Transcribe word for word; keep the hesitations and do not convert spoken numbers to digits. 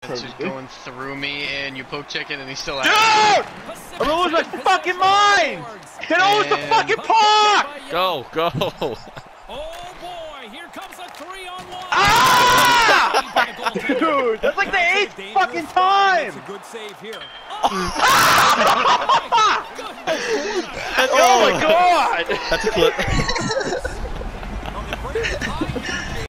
It's just going through me, and you poke check it, and he's still out. Dude! I'm gonna lose my fucking mind! Get over the fucking puck! Go, go! Oh boy, here comes a three on one. Ah! Dude, that's like the eighth fucking time! That's a good save here. Oh my god! That's a clip.